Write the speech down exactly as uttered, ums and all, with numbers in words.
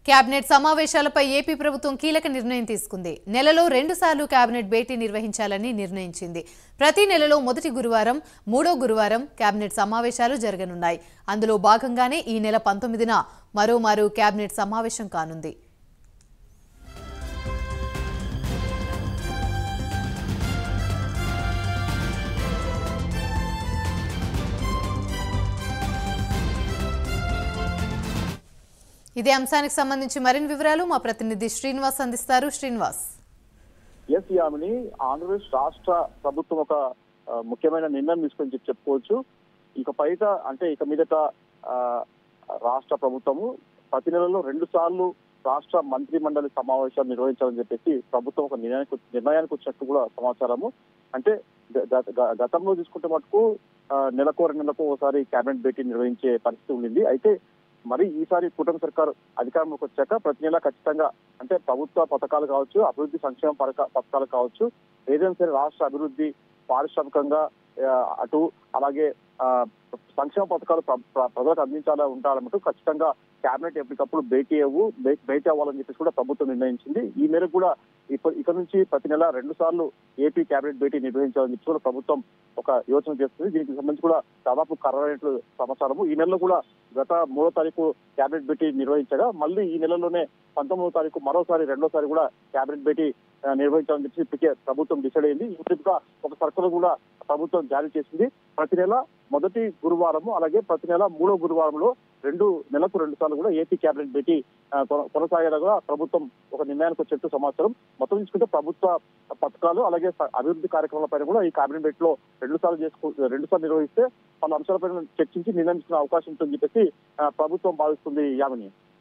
Cabinet సమావేశాలపై AP ప్రభుత్వం కీలక నిర్ణయం తీసుకుంది. నెలలో రెండు సార్లు కేబినెట్ భేటీ నిర్వహించాలని నిర్ణయించింది. ప్రతి నెలలో మొదటి గురువారం, మూడో గురువారం కేబినెట్ సమావేశాలు జరగనున్నాయి. అందులో భాగంగానే ఈ నెల పంతొమ్మిదిన మరోమారు కేబినెట్ సమావేశం కానుంది. ఇదే అంశానికి సంబంధించి మరిన్ని వివరాలు మా ప్రతినిధి శ్రీనివాస్ అందిస్తారు. శ్రీనివాస్. ఎస్ యామిని, ఆంధ్రప్రదేశ్ రాష్ట్ర ప్రభుత్వం ఒక ముఖ్యమైన నిర్ణయం తీసుకొని చెప్పుకోవచ్చు. ఇక పైట అంటే ఇక మీదట రాష్ట్ర ప్రభుత్వము ప్రతి నెలలో రెండు సార్లు రాష్ట్ర మంత్రి మండలి సమావేశాలు నిర్వహించాలని చెప్పేసి ప్రభుత్వం ఒక నిర్ణయానికి నిర్ణయానికి వచ్చినట్టు కూడా సమాచారము. అంటే గతంలో తీసుకుంటే మటుకు నెలకు రెండు నెలకు ఒకసారి కేబినెట్ భేటీ నిర్వహించే పరిస్థితి ఉండింది. అయితే మరి ఈసారి కూటమి సర్కారు అధికారంలోకి వచ్చాక ప్రతి నెల ఖచ్చితంగా అంటే ప్రభుత్వ పథకాలు కావచ్చు, అభివృద్ధి సంక్షేమ పథకాలు కావచ్చు, ఏదైనా సరే రాష్ట్ర అభివృద్ధి పారిశ్రామికంగా అటు అలాగే సంక్షేమ పథకాలు ప్రజలకు అందించాలా ఉండాలంటూ ఖచ్చితంగా కేబినెట్ ఎప్పటికప్పుడు భేటీ అవ్వు భేటీ అవ్వాలని చెప్పేసి కూడా ప్రభుత్వం నిర్ణయించింది. ఈ మేరకు కూడా ఇక నుంచి ప్రతి నెల రెండు సార్లు ఏపీ కేబినెట్ భేటీ నిర్వహించాలని చెప్పి కూడా ప్రభుత్వం ఒక యోచన చేస్తుంది. దీనికి సంబంధించి కూడా దాదాపు ఖరారైనట్లు సమాచారము. ఈ నెలలో కూడా గత మూడో తారీఖు కేబినెట్ భేటీ నిర్వహించగా మళ్ళీ ఈ నెలలోనే పంతొమ్మిదో తారీఖు మరోసారి రెండోసారి కూడా కేబినెట్ భేటీ నిర్వహించాలని చెప్పి ఇప్పటికే ప్రభుత్వం డిసైడ్ అయింది. ఇప్పటిగా ఒక సర్కులర్ కూడా ప్రభుత్వం జారీ చేసింది. ప్రతి నెల మొదటి గురువారము అలాగే ప్రతి నెల మూడో గురువారంలో రెండు నెలకు రెండు సార్లు కూడా ఏపీ కేబినెట్ భేటీ కొనసాగేలాగా ప్రభుత్వం ఒక నిర్ణయానికి వచ్చేట్టు సమాచారం. మొత్తం తీసుకుంటే ప్రభుత్వ పథకాలు అలాగే అభివృద్ధి కార్యక్రమాలపైన కూడా ఈ కేబినెట్ భేటీలో రెండు సార్లు చేసుకో రెండు సార్లు నిర్వహిస్తే పలు అంశాలపైన చర్చించి నిర్ణయించుకునే అవకాశం ఉంటుందని చెప్పేసి ప్రభుత్వం భావిస్తుంది. యామిని.